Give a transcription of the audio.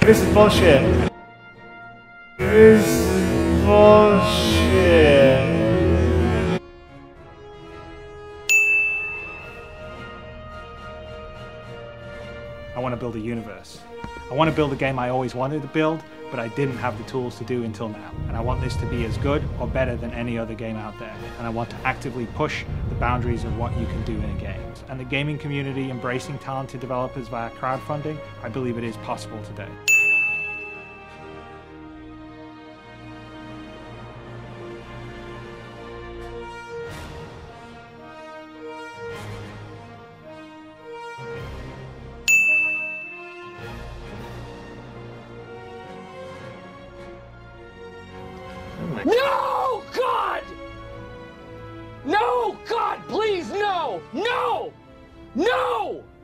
This is bullshit. This is bullshit. I want to build a universe. I want to build a game I always wanted to build, but I didn't have the tools to do until now. And I want this to be as good or better than any other game out there. And I want to actively push the boundaries of what you can do in a game. And the gaming community embracing talented developers via crowdfunding, I believe it is possible today. No, God! No, God, please, no! No! No!